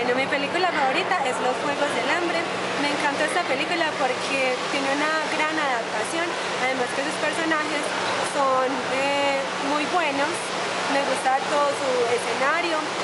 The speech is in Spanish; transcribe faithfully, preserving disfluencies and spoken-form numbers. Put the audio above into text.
Bueno, mi película favorita es Los Juegos del Hambre. Me encanta esta película porque tiene una gran adaptación, además que sus personajes son eh, muy buenos. Me gusta todo su escenario,